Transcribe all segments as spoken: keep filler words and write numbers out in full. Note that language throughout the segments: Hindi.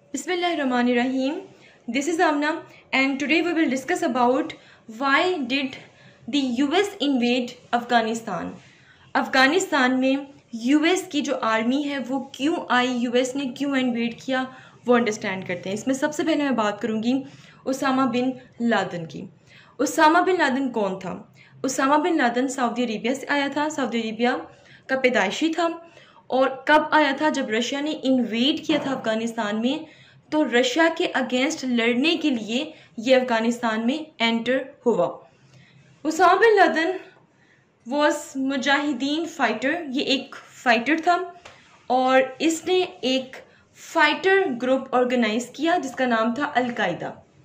Bismillahirrahmanirrahim. This is Amna and today we will discuss about why did the U S invade Afghanistan. Afghanistan में U S की जो आर्मी है वो क्यों आई, U S ने क्यों इन्वेड किया, वो अंडरस्टैंड करते हैं। इसमें सबसे पहले मैं बात करूँगी उसामा बिन लादेन की। उसामा बिन लादेन कौन था? Osama bin Laden Saudi Arabia से आया था, सऊदी अरेबिया का पैदाइशी था। और कब आया था? जब रशिया ने इन्वेड किया था अफ़गानिस्तान में, तो रशिया के अगेंस्ट लड़ने के लिए ये अफ़गानिस्तान में एंटर हुआ। Osama bin Laden was mujahideen fighter, ये एक फाइटर था और इसने एक फाइटर ग्रुप ऑर्गेनाइज किया जिसका नाम था अल-कायदा।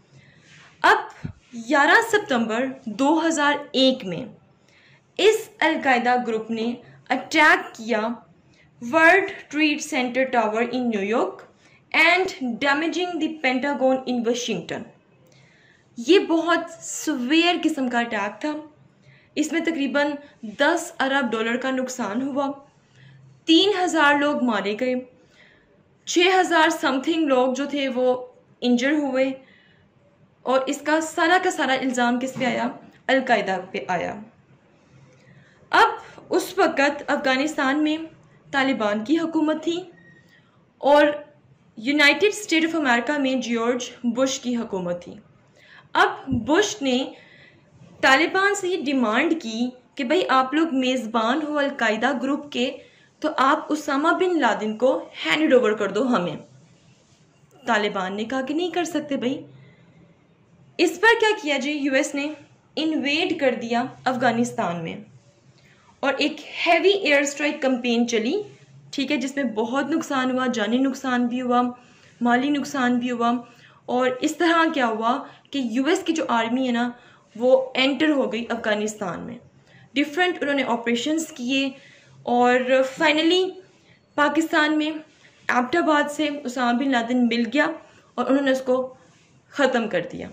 अब ग्यारह सितंबर दो हज़ार एक में इस अल-कायदा ग्रुप ने अटैक किया World Trade Center tower in New York and damaging the Pentagon in Washington. ये बहुत सवेयर किस्म का अटैक था। इसमें तकरीबन दस अरब डॉलर का नुकसान हुआ, तीन हज़ार लोग मारे गए, छः हज़ार समथिंग लोग जो थे वो इंजर हुए और इसका सारा का सारा इल्ज़ाम किस पे आया? अल-कायदा पे आया। अब उस वक़्त अफ़गानिस्तान में तालिबान की हुकूमत थी और यूनाइटेड स्टेट ऑफ अमेरिका में जॉर्ज बुश की हुकूमत थी। अब बुश ने तालिबान से ये डिमांड की कि भाई आप लोग मेज़बान हो अल-कायदा ग्रुप के, तो आप उसामा बिन लादेन को हैंड ओवर कर दो हमें। तालिबान ने कहा कि नहीं कर सकते भाई। इस पर क्या किया जी? यूएस ने इन्वेड कर दिया अफ़गानिस्तान में और एक हैवी एयर स्ट्राइक कैंपेन चली, ठीक है, जिसमें बहुत नुकसान हुआ, जानी नुकसान भी हुआ, माली नुकसान भी हुआ। और इस तरह क्या हुआ कि यूएस की जो आर्मी है ना वो एंटर हो गई अफ़गानिस्तान में। डिफरेंट उन्होंने ऑपरेशंस किए और फाइनली पाकिस्तान में एबटाबाद से उसामा बिन लादेन मिल गया और उन्होंने उसको ख़त्म कर दिया।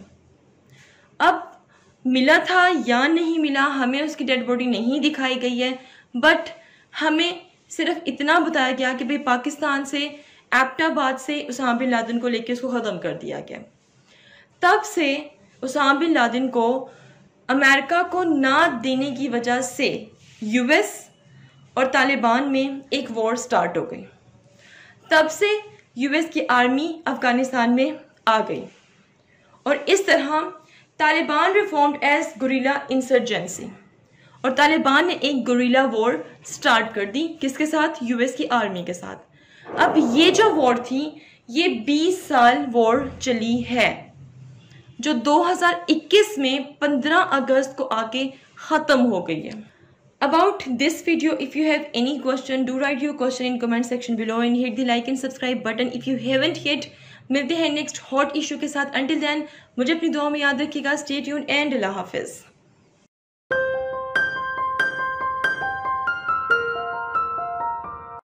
अब मिला था या नहीं मिला, हमें उसकी डेड बॉडी नहीं दिखाई गई है, बट हमें सिर्फ इतना बताया गया कि भाई पाकिस्तान से एबटाबाद से उसामा बिन लादेन को लेकर उसको ख़त्म कर दिया गया। तब से उसामा बिन लादेन को अमेरिका को ना देने की वजह से यूएस और तालिबान में एक वॉर स्टार्ट हो गई। तब से यूएस की आर्मी अफ़गानिस्तान में आ गई और इस तरह Taliban reformed as guerrilla insurgency और तालिबान ने एक गुरिल्ला वॉर स्टार्ट कर दी। किसके साथ? यूएस की आर्मी के साथ। अब ये जो वॉर थी ये बीस साल वॉर चली है जो दो हज़ार इक्कीस में पंद्रह अगस्त को आके ख़त्म हो गई है। About this video, if you have any question, do write your question in comment section below and hit the like and subscribe button if you haven't yet। मिलते हैं नेक्स्ट हॉट इशू के साथ। Until then, मुझे अपनी दुआ में याद रखिएगा। Stay tuned and अल्लाह हाफिज़।